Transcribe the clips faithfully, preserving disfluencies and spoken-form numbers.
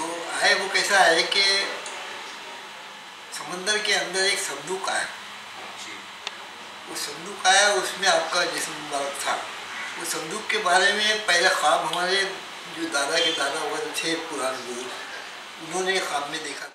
जो है वो कैसा है कि समंदर के अंदर एक संदूक आया, वो संदूक आया, उसमें आपका जिस्म मुबारक था। वो संदूक के बारे में पहले ख्वाब हमारे जो दादा के दादा हुआ थे पुराने बुजुर्ग, उन्होंने ख्वाब में देखा था।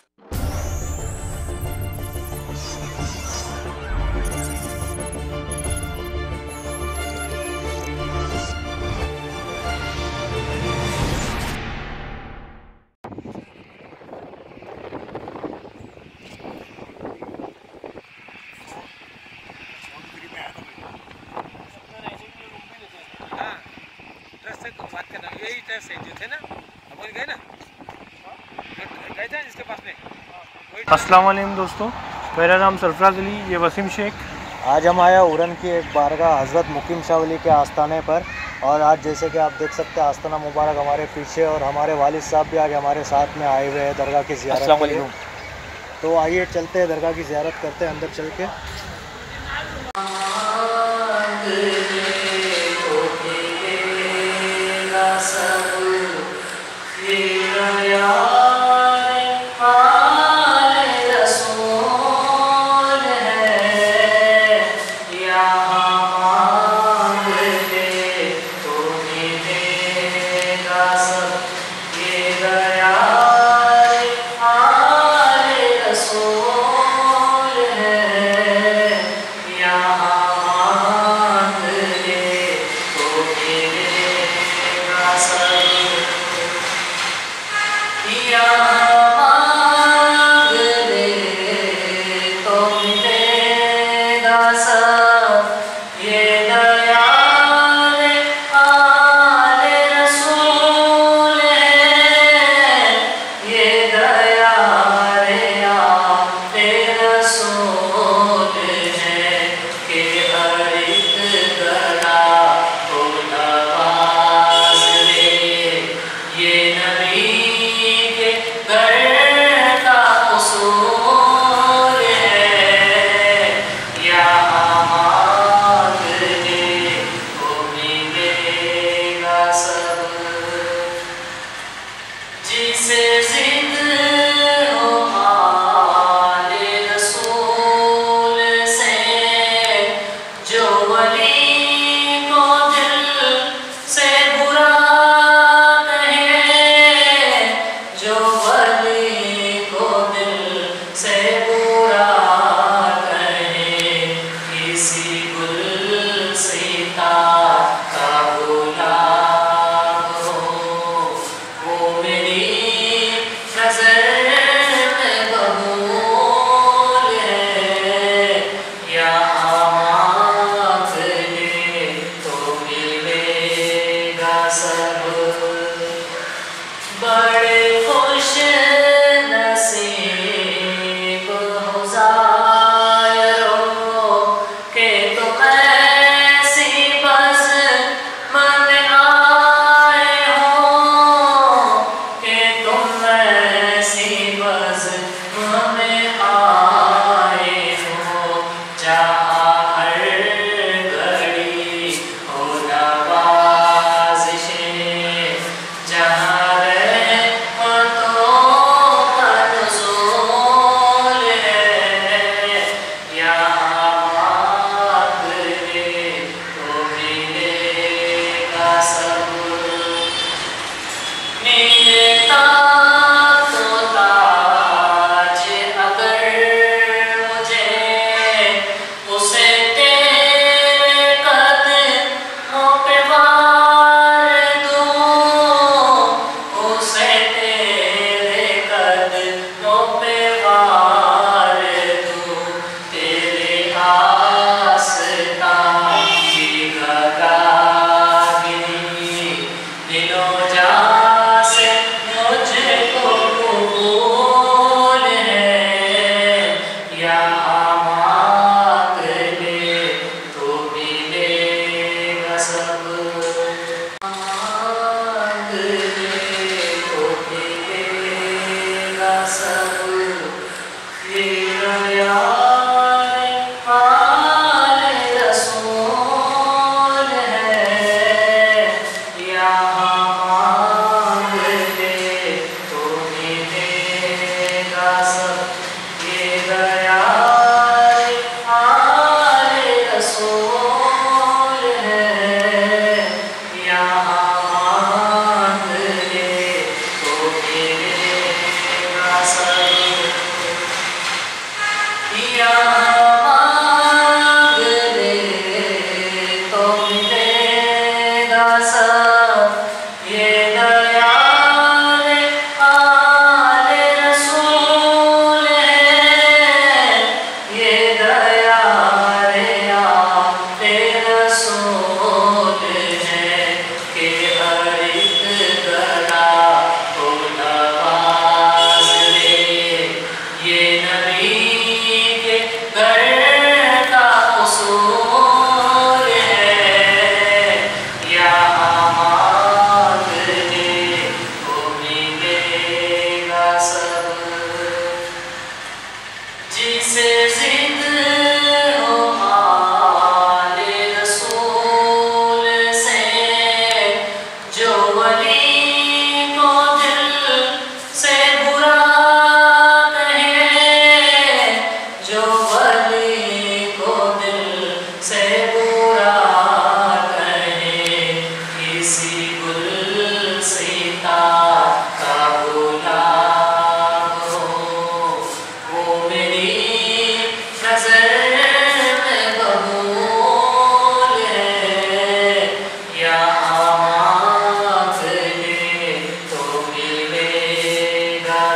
बात करना यही टेस्ट है जो थे ना, अपन गए ना, गए थे जिसके पास में। अस्सलाम वालेकुम दोस्तों, मेरा नाम सरफराज अली, ये वसीम शेख। आज हम आया उरन की एक बारगाह हज़रत मुकीम शाह वली के आस्थाने पर, और आज जैसे कि आप देख सकते हैं आस्थाना मुबारक हमारे पीछे, और हमारे वालिद साहब भी आज हमारे साथ में आए हुए हैं दरगाह की ज़ियारत के लिए। तो आइए चलते हैं दरगाह की ज़ियारत करते हैं अंदर चल के।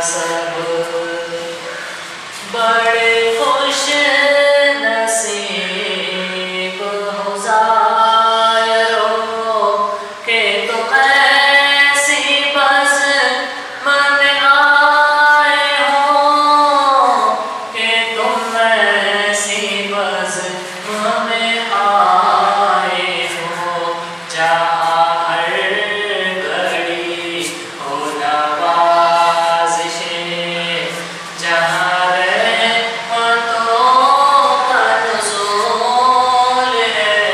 सब बड़े खुश नसीब हो ज़ायरों के तुम ऐसी बस मन आए हो, कि तुम ऐसी बस मन आए हो, जहाँ हर घड़ी हो नवाज़िशें, जहाँ रहमतों का नुज़ूल है,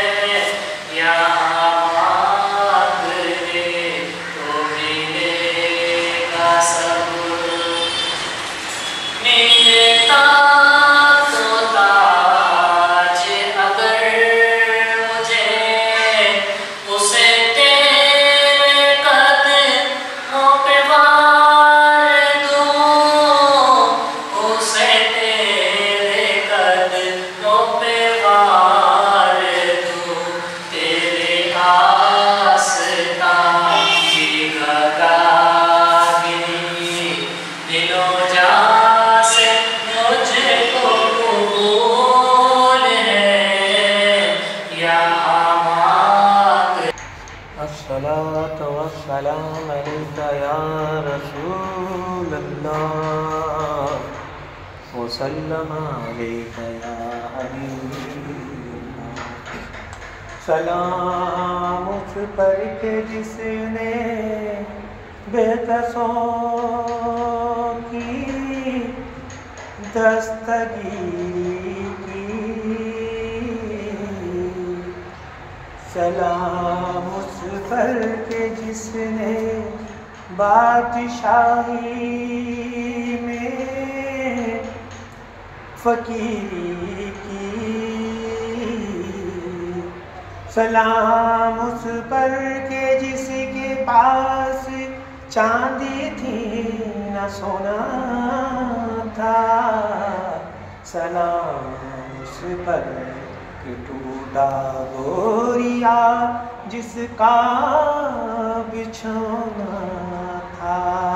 यहाँ मांगने तो मिलेगा सब। मिलता तो ताज अगर मुझे, उसे तेरे कदमों पे वार दूं, उसे तेरे कदमों पे वार दूं, तेरे आस्तां की गगागिरी दिलों जान से मुझको कबूल है, यहाँ मांग। अस्सलातु वस्सलाम अलैका या रसूल अल्लाह, वसल्लम अलैका या हबीबल्लाह। सलाम उस पर के जिसने बेकसों की दस्तगीरी की, सलाम उस पर के जिसने बादशाही में फ़कीरी की, सलाम उस पर के जिसके पास चांदी थी न सोना था, सलाम उस पर कि टूटा गोरिया जिसका बिछोना था।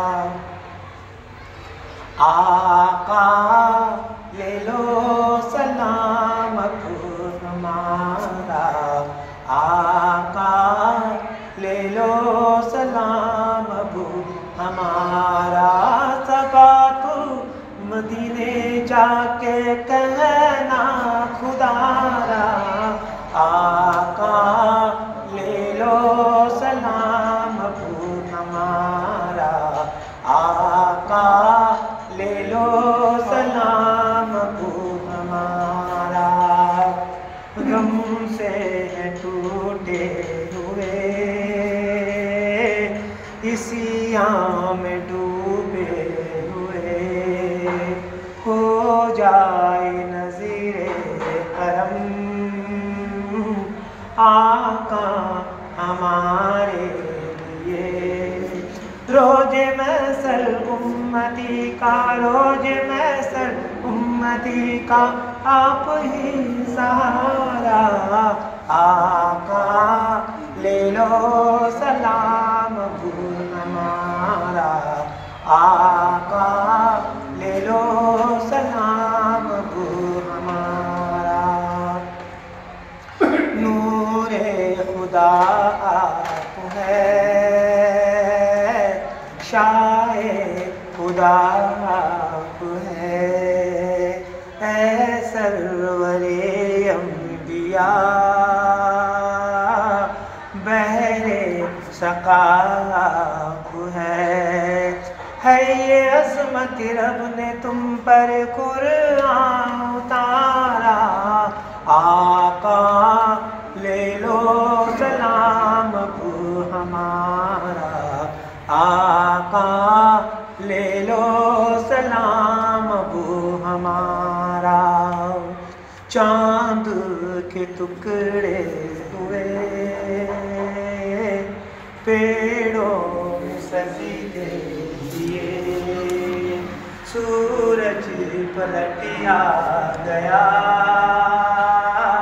आका ले लो सलाम हमारा, आका ले लो सलाम हमारा, सबा तू मदीने जाके कहना खुदारा, आका ले लो सलाम हमारा, आका ले लो सलाम हमारा। गम से है टूटे हुए इसी आम में डूबे हुए, हो जाए नज़ीरे करम आका हमारे लिए। रोज़े महशर उम्मती का, रोज़े महशर उम्मती का आप ही सहारा, आका ले लो सलाम हमारा, आका ले लो सलाम हमारा। नूरे खुदा आप है, शाए खुदा आप है, ऐ सरवरे अंबिया बहरे सकाफ है। है ये अज़मत रब ने तुम पर कुरान उतारा, आका ले लो सलाम हमारा, आका ले लो सलाम हमारा। चांद के टुकड़े हुए पेड़ों में सजदे दिए, सूरज पलटिया गया,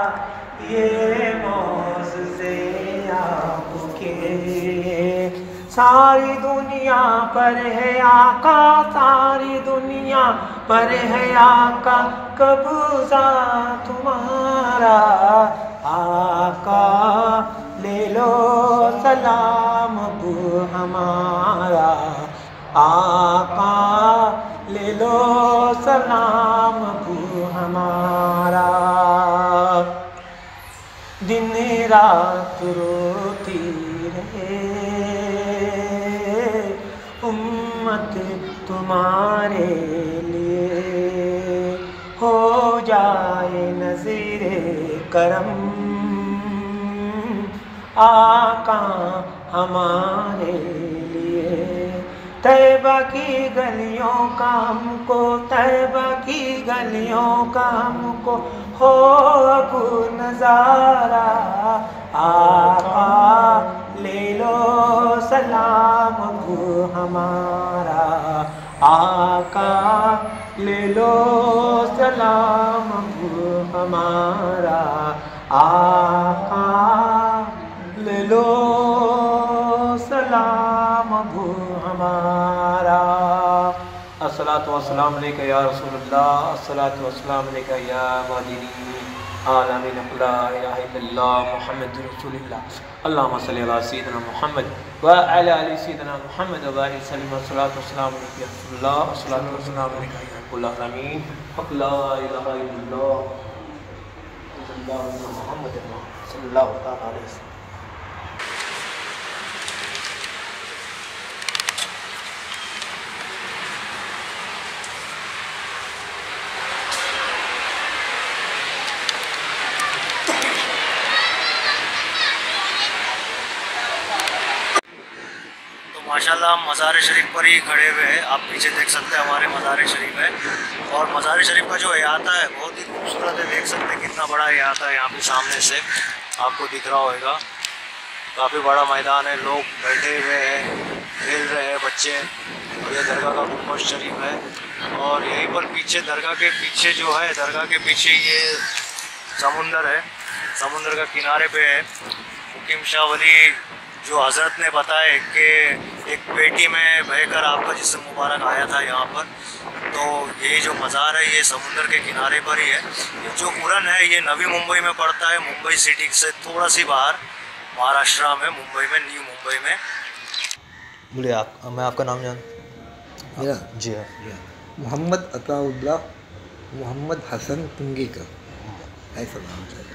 ये मौज़े आपके सारी दुनिया पर है आका, सारी दुनिया पर है आका, कब्जा तुम्हारा आका, ले लो सलाम अब हमारा आका, ले लो सलाम अब हमारा। दिन रात रोती रहे उम्मत तुम्हारे लिए, हो जाए नज़ीरे करम आका हमारे लिए। तैबा की गलियों का हमको, तैबा की गलियों का हमको हो अब नज़ारा आका, ले लो सलाम अब हमारा आका, ले लो सलाम अब हमारा आका, ले लो सलाम अब हमारा। अस्सलातु वस्सलाम अलैका या रसूलल्लाह, अस्सलातु वस्सलाम अलैका या मदीनी आलमीन, ला इलाहा इल्लल्लाह मुहम्मदुर रसूलुल्लाह। अल्लाहुम्मा सल्लि अला सय्यिदिना मुहम्मद व अला आलि सय्यिदिना मुहम्मद व बारिक वसल्लम। अस्सलातु वस्सलाम अलैका या रसूलल्लाह, अस्सलातु वस्सलाम अलैका या रब्बुल आलमीन, ला इलाहा इल्लल्लाह मुहम्मद सल्लल्लाहु अलैहि वसल्लम। माशाल्लाह हम मज़ार शरीफ पर ही खड़े हुए हैं। आप पीछे देख सकते हैं हमारे मज़ार शरीफ है, और मज़ार शरीफ का जो अहाता है बहुत ही खूबसूरत है। देख सकते हैं कितना बड़ा अहाता है, यहाँ पे सामने से आपको दिख रहा होगा। काफ़ी बड़ा मैदान है, लोग बैठे हुए हैं, खेल रहे हैं बच्चे, और ये दरगाह का गुंबद शरीफ है। और यहीं पर पीछे दरगाह के पीछे जो है, दरगाह के पीछे ये समुंदर है, समुंदर का किनारे पे है। मुकीम शाह वली जो हज़रत ने बताया कि एक पेटी में बहकर आपका जिस्म मुबारक आया था यहाँ पर, तो ये जो मज़ार है ये समुंदर के किनारे पर ही है। ये जो उरन है ये नवी मुंबई में पड़ता है, मुंबई सिटी से थोड़ा सी बाहर महाराष्ट्र में, मुंबई में, न्यू मुंबई में। बोलिए आप, मैं आपका नाम जान मेरा जी हाँ, मोहम्मद अताउल्लाह मोहम्मद हसन तुंगीकर, ऐसा नाम चाहिए।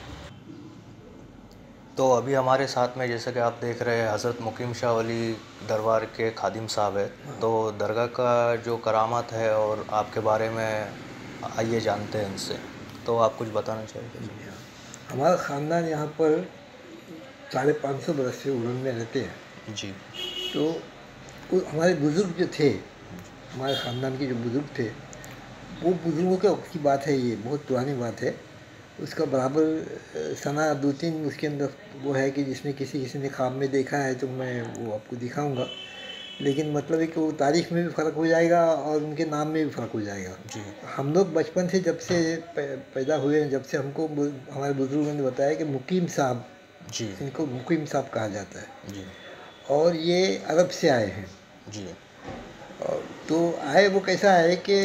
तो अभी हमारे साथ में जैसे कि आप देख रहे हैं हज़रत मुकीम शाह वली दरबार के खादिम साहब है। तो दरगाह का जो करामात है और आपके बारे में आइए जानते हैं इनसे। तो आप कुछ बताना चाहिए? हमारा ख़ानदान यहाँ पर साढ़े पाँच सौ बरस से उड़न में रहते हैं जी। तो वो हमारे बुज़ुर्ग जो थे, हमारे ख़ानदान के जो बुज़ुर्ग थे, वो बुज़ुर्गों के वक्त की बात है, ये बहुत पुरानी बात है। उसका बराबर सना दो तीन उसके अंदर वो है कि जिसमें किसी किसी ने ख्वाब में देखा है, तो मैं वो आपको दिखाऊंगा। लेकिन मतलब है कि वो तारीख़ में भी फ़र्क हो जाएगा और उनके नाम में भी फ़र्क हो जाएगा जी। हम लोग बचपन से जब से पैदा हुए, जब से हमको हमारे बुज़ुर्गों ने बताया कि मुकीम साहब जी, इनको मुकीम साहब कहा जाता है जी। और ये अरब से आए हैं जी। और तो आए वो कैसा है कि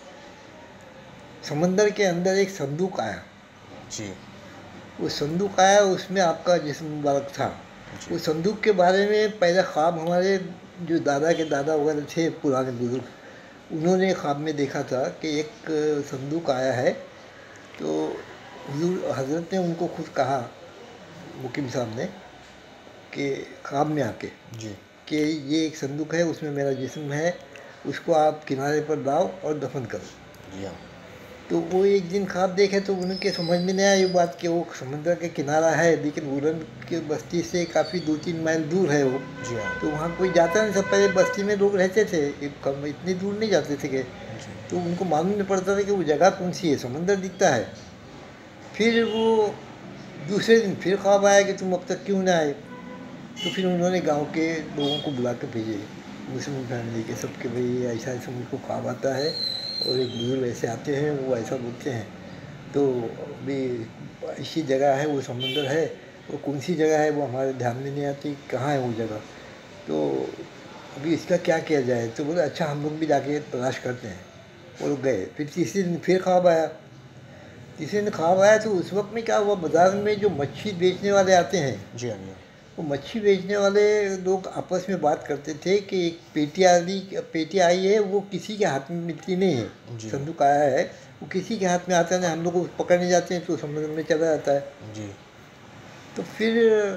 समंदर के अंदर एक संदूक आया जी। वो संदूक आया, उसमें आपका जिस्म मुबारक था। वो संदूक के बारे में पहला ख्वाब हमारे जो दादा के दादा वगैरह थे पुराने बुजुर्ग, उन्होंने ख्वाब में देखा था कि एक संदूक आया है। तो हुजूर हज़रत ने उनको खुद कहा, मुकीम साहब ने, कि ख्वाब में आके जी कि ये एक संदूक है, उसमें मेरा जिस्म है, उसको आप किनारे पर लाओ और दफन करो। जी हाँ। तो वो एक दिन ख्वाब देखे तो उनके समझ में नहीं आई ये बात कि वो समुद्र के किनारा है, लेकिन उड़न के बस्ती से काफ़ी दो तीन माइल दूर है वो। जी हाँ। तो वहाँ कोई जाता नहीं, सब पहले बस्ती में लोग रहते थे, कम इतनी दूर नहीं जाते थे कि, तो उनको मालूम नहीं पड़ता था कि वो जगह कौन सी है, समुंदर दिखता है। फिर वो दूसरे दिन फिर ख्वाब आया कि तुम अब तक क्यों ना आए। तो फिर उन्होंने गाँव के लोगों को बुला के भेजे, मुस्लिम फैमिली के, सबके भाई ऐसा ऐसा मुझको ख्वाब आता है और एक बुजुर्ग ऐसे आते हैं, वो ऐसा बोलते हैं। तो भी ऐसी जगह है, वो समुंदर है, वो कौन सी जगह है वो हमारे ध्यान में नहीं आती, कहाँ है वो जगह। तो अभी इसका क्या किया जाए। तो बोले अच्छा हम लोग भी जाके तलाश करते हैं। वो लोग गए। फिर तीसरे दिन फिर ख्वाब आया। तीसरे दिन ख्वाब आया तो उस वक्त में क्या हुआ, बाज़ार में जो मच्छी बेचने वाले आते हैं, जी हाँ जी वो मच्छी बेचने वाले लोग आपस में बात करते थे कि एक पेटी आई पेटी आई है, वो किसी के हाथ में मिलती नहीं है। जी। संदूक आया है, वो किसी के हाथ में आता नहीं, हम लोग को पकड़ने जाते हैं तो समुद्र में चला जाता है। जी तो फिर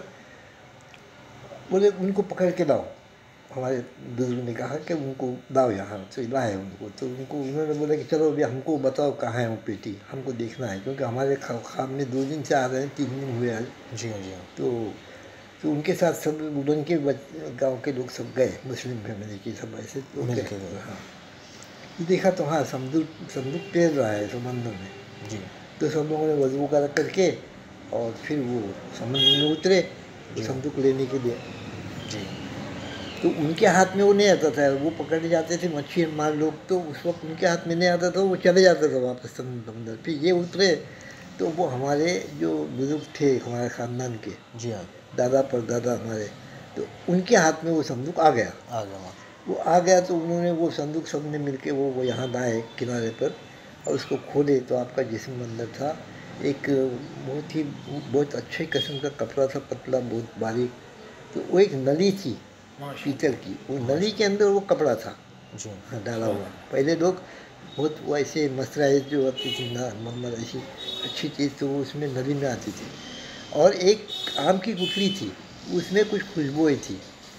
बोले उनको पकड़ के लाओ। हमारे बुजुर्ग ने कहा कि उनको लाओ यहाँ, तो लाए उनको। तो उनको उन्होंने बोला कि चलो अभी हमको बताओ कहाँ है वो पेटी, हमको देखना है, क्योंकि हमारे ख्वाब में दो दिन से आ रहे हैं, तीन दिन हुए आज। जी हाँ जी हाँ तो तो उनके साथ सब उनके गांव के लोग सब गए, मुस्लिम फैमिली के सब ऐसे लोग मिल गए। के गए। हाँ, ये देखा तो हाँ संदूक संदूक तैर रहा है समंदर में। जी तो सब लोगों ने वजू वगैरह करके और फिर वो समुद्र में उतरे संदूक लेने के लिए। जी तो उनके हाथ में वो नहीं आता था, वो पकड़े जाते थे मच्छी मार लोग, तो उस वक्त उनके हाथ में नहीं आता था, वो चले जाते थे वापस समुद्र। फिर ये उतरे तो वो हमारे जो बुजुर्ग थे हमारे ख़ानदान के, जी हाँ दादा परदादा हमारे, तो उनके हाथ में वो संदूक आ गया। आ गया वहाँ। वो आ गया तो उन्होंने वो संदूक सब ने मिल के वो वो यहाँ लाए किनारे पर और उसको खोले तो आपका जिस्म अंदर था। एक बहुत ही बहुत अच्छे किस्म का कपड़ा था, पतला बहुत बारीक। तो वो एक नली थी पीतल की, वो नली के अंदर वो कपड़ा था जी हाँ, डाला हुआ। पहले लोग बहुत वैसे मसराइज जो आती थी ना, मरमर ऐसी अच्छी चीज़, तो वो उसमें नली में आती थी। और एक आम की गुठली थी, उसमें कुछ खुशबुएं थी।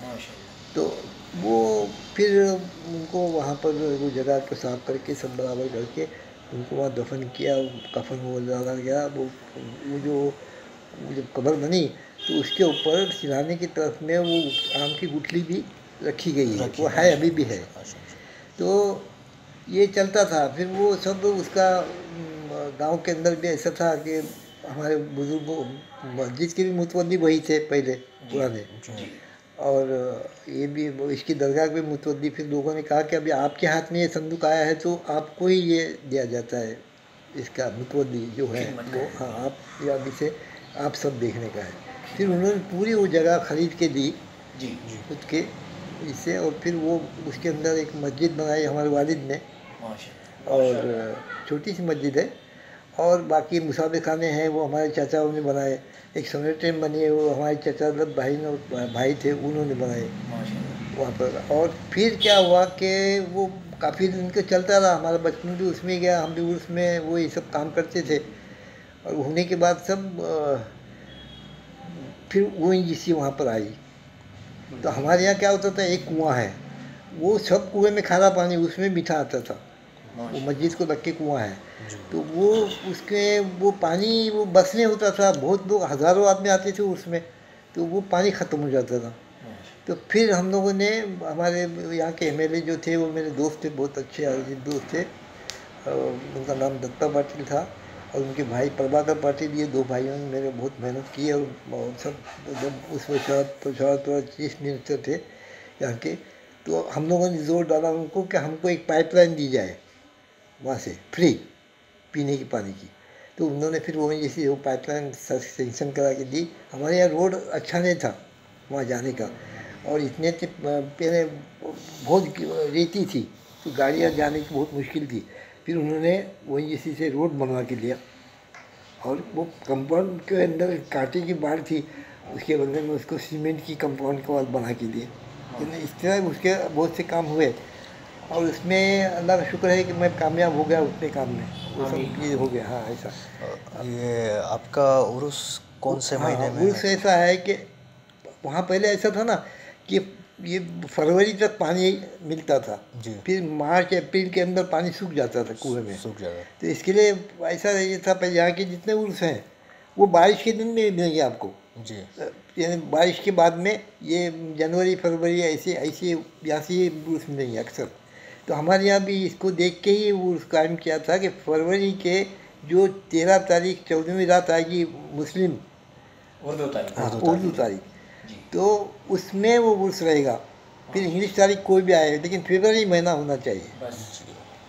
तो वो फिर उनको वहाँ पर वो जगह को साफ करके सब बराबर करके उनको वहाँ दफन किया, कफन वो डाला गया। वो वो जो वो जब कब्र बनी तो उसके ऊपर सिराने की तरफ में वो आम की गुठली भी रखी गई है, वो है अभी भी है। तो ये चलता था। फिर वो सब उसका गांव के अंदर भी ऐसा था कि हमारे बुजुर्ग मस्जिद के भी मुतवद्दी वही थे पहले पुराने, और ये भी इसकी दरगाह के मुतवद्दी। फिर लोगों ने कहा कि अभी आपके हाथ में ये संदूक आया है तो आपको ही ये दिया जाता है, इसका मुतवद्दी जो है वो, हाँ आप या अभी से आप सब देखने का है। फिर उन्होंने पूरी वो जगह खरीद के दी जी खुद के इससे, और फिर वो उसके अंदर एक मस्जिद बनाई हमारे वालिद ने, और छोटी सी मस्जिद है। और बाकी मुसाफिर खाने हैं वो हमारे चाचाओं ने बनाए। एक सनेट्रेम बनी है वो हमारे चाचा भाई ने भाई थे उन्होंने बनाए वहाँ पर। और फिर क्या हुआ कि वो काफ़ी दिन के चलता रहा, हमारा बचपन भी उसमें गया, हम भी उसमें वो ये सब काम करते थे। और होने के बाद सब फिर वो जी वहाँ पर आई। तो हमारे यहाँ क्या होता था, एक कुआं है, वो सब कुएं में खारा पानी उसमें मीठा आता था, वो मस्जिद को लग के कुआं है। तो वो उसके वो पानी वो बसने होता था, बहुत लोग हज़ारों आदमी आते थे उसमें, तो वो पानी ख़त्म हो जाता था। तो फिर हम लोगों ने, हमारे यहाँ के एम एल ए जो थे वो मेरे दोस्त थे, बहुत अच्छे अजीत दोस्त थे, उनका नाम दत्ता पाटिल था और उनके भाई प्रभाकर पाटिल, ये दो भाइयों ने मेरे बहुत मेहनत की। और सब जब उस वक्त शरद शरद चीफ मिनिस्टर थे यहाँ के, तो हम लोगों ने जोर डाला उनको कि हमको एक पाइपलाइन दी जाए वहाँ से फ्री पीने की पानी की। तो उन्होंने फिर वो जैसे वो पाइपलाइन सेंक्शन करा के दी। हमारे यहाँ रोड अच्छा नहीं था वहाँ जाने का, और इतने पहले बहुत रेती थी तो गाड़ियाँ जाने की बहुत मुश्किल थी। फिर उन्होंने वही इसी से रोड बनवा के लिया, और वो कंपाउंड के अंदर कांटे की बाढ़ थी, उसके बदले में उसको सीमेंट की कंपाउंड के बाद बना के दिए। इस तरह उसके बहुत से काम हुए, और उसमें अल्लाह का शुक्र है कि मैं कामयाब हो गया उतने काम में, वो सब चीज़ हो गया। हाँ ऐसा। ये आपका उर्स कौन से महीने में? उर्स ऐसा है कि वहाँ पहले ऐसा था ना कि ये फरवरी तक पानी मिलता था, फिर मार्च अप्रैल के अंदर पानी सूख जाता था कुएं में, सूख जाता। तो इसके लिए ऐसा ये था। पहले यहाँ के जितने उर्स हैं वो बारिश के दिन में मिलेंगे आपको जी, यानी बारिश के बाद में, ये जनवरी फरवरी ऐसे ऐसे यहाँ से ये उर्स मिलेंगे अक्सर। तो हमारे यहाँ भी इसको देख के ही उर्स कायम किया था कि फरवरी के जो तेरह तारीख चौदहवीं रात आएगी मुस्लिम उर्दू तारीख हाँ उर्दू तारीख, तो उसमें वो उर्स रहेगा। फिर इंग्लिश तारीख कोई भी आए, लेकिन फरवरी महीना होना चाहिए। बस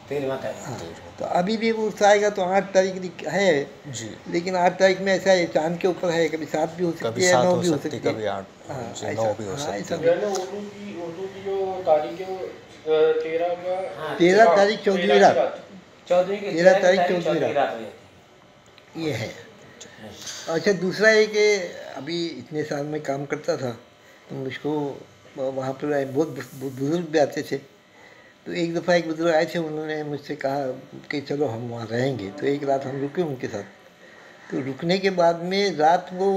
तेरहवां तारीख हाँ, तो अभी भी वो आएगा तो आठ तारीख है जी, लेकिन आठ तारीख में ऐसा है चांद के ऊपर है, कभी सात भी हो सकती कभी है, सात नौ हो भी हो सकती, सकती है, कभी आठ, हाँ, जी, ऐसा- नौ भी हो हाँ, सकती ऐसा है। भी। उर्दू की उर्दू की जो तारीख है वो तेरह का तेरह तारीख चौदहवीं रात, चौदहवीं की तेरह तारीख चौदहवीं चौदहवीं रात रात हुई थी। ये है। अच्छा दूसरा है कि अभी इतने साल में काम करता था तो मुझको वहाँ पर बहुत बुजुर्ग भी आते थे, तो एक दफ़ा एक बुजुर्ग आए थे, उन्होंने मुझसे कहा कि चलो हम वहाँ रहेंगे, तो एक रात हम रुके उनके साथ। तो रुकने के बाद में रात वो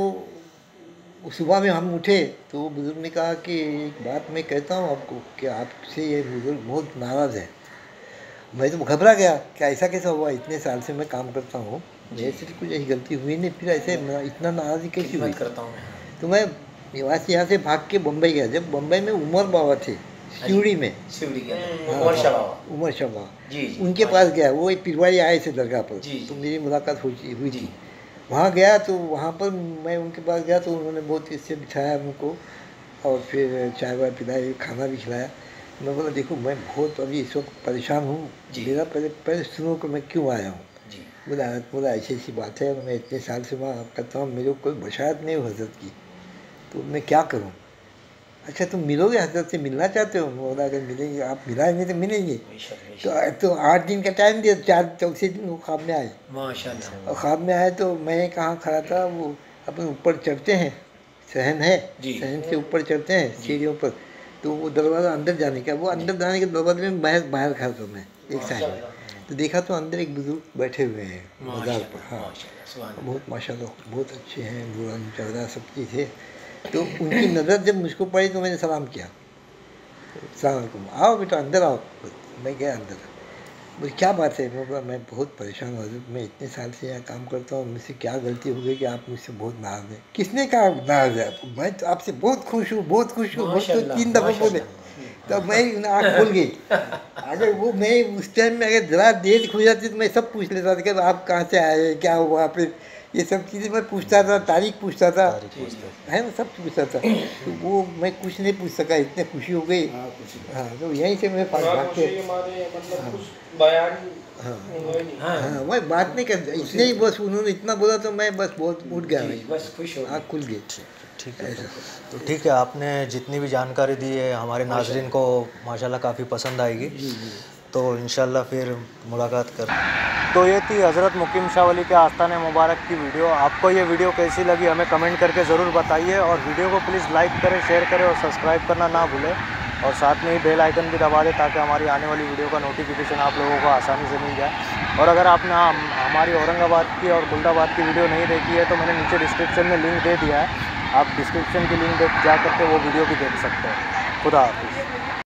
सुबह में हम उठे तो वो बुजुर्ग ने कहा कि एक बात मैं कहता हूँ आपको कि आपसे ये बुजुर्ग बहुत नाराज़ है। मैं तो घबरा गया कि ऐसा कैसा हुआ, इतने साल से मैं काम करता हूँ, मेरे से कुछ ऐसी गलती हुई नहीं, फिर ऐसे इतना नाराज़गी कैसी हुई। करता हूँ तो मैं यहाँ से यहाँ से भाग के बम्बई गया। जब बम्बई में उमर बाबा थे शिवड़ी में, शिवड़ी के हाँ, उमर शाह बाबा। उमर शाह बाबा, जी, जी, उनके पास गया। वो एक पिरवाड़ी आए थे दरगाह पर, जी, जी। तो मेरी मुलाकात हुई हुई जी। थी। वहाँ गया तो वहाँ पर मैं उनके पास गया तो उन्होंने बहुत इससे बिठाया हमको और फिर चाय वाय पिलाई, खाना भी खिलाया। मैं बोला देखो मैं बहुत अभी इस वक्त परेशान हूँ, जी। मेरा पहले पहले सुनो कि मैं क्यों आया हूँ। जी। बोला बोला ऐसी ऐसी बात है, मैं इतने साल से वहाँ करता हूँ, मेरे को कोई बशारत नहीं हो हजरत की, तो मैं क्या करूँ। अच्छा तुम मिलोगे, हजरत से मिलना चाहते हो? बोला अगर मिलेंगे, आप मिलाएंगे तो मिलेंगे। तो तो आठ दिन का टाइम दिया, चार चौथे दिन वो ख्वाब में आए। माशाल्लाह। और ख्वाब में आए तो मैं कहाँ खड़ा था, वो अपन ऊपर चढ़ते हैं, सहन है, जी। सहन से ऊपर चढ़ते हैं सीढ़ियों पर, तो वो दरवाज़ा अंदर जाने का, वो अंदर जाने के दरवाजे में बाहर बाहर खड़ा था मैं एक साइड में, तो देखा तो अंदर एक बुजुर्ग बैठे हुए हैं मज़ार पर। हाँ बहुत माशाल्लाह बहुत अच्छे हैं, नूरानी चेहरा सब चीज़ है। तो उनकी नज़र जब मुझको पड़ी तो मैंने सलाम किया, अस्सलाम वालेकुम, आओ बेटा अंदर आओ। मैं गया अंदर, मुझे क्या बात है? मैं बोला मैं बहुत परेशान हूँ हज़रत, मैं इतने साल से यहाँ काम करता हूँ, मुझसे क्या गलती हो गई कि आप मुझसे बहुत नाराज़ हैं? किसने कहा नाराज़ है आपको? मैं तो आपसे बहुत खुश हूँ, बहुत खुश हूँ, बहुत तो तीन दफ़ा बोले। तब मैं आँख खुल गई। अगर वो मैं उस टाइम में अगर ज़रा देर खुल जाती तो मैं सब पूछ लेता था कि आप कहाँ से आए, क्या हुआ, फिर ये सब चीज़ें मैं पूछता था, तारीख पूछता था, है ना, सब पूछता था। तो वो मैं कुछ नहीं पूछ सका, इतने खुशी हो गई। हाँ तो यहीं से मैं भाग के हाँ मैं बात नहीं करता, इसलिए ही बस उन्होंने इतना बोला तो मैं बस बहुत उठ गया, बस खुश हो आँख खुल गई। ठीक है, तो ठीक है, आपने जितनी भी जानकारी दी है हमारे नाजरीन को माशाल्लाह काफ़ी पसंद आएगी, तो इंशाल्लाह फिर मुलाकात कर। तो ये थी हज़रत मुकीम शाह वली के आस्थान मुबारक की वीडियो। आपको ये वीडियो कैसी लगी हमें कमेंट करके ज़रूर बताइए, और वीडियो को प्लीज़ लाइक करें, शेयर करें और सब्सक्राइब करना ना भूलें, और साथ में ही बेल आइकन भी दबा दें ताकि हमारी आने वाली वीडियो का नोटिफिकेशन आप लोगों को आसानी से मिल जाए। और अगर आपने हम हमारी औरंगाबाद की और खुलदाबाद की वीडियो नहीं देखी है तो मैंने नीचे डिस्क्रिप्शन में लिंक दे दिया है, आप डिस्क्रिप्शन की लिंक देख जा करके वो वीडियो भी देख सकते हैं। खुदा हाफिज़।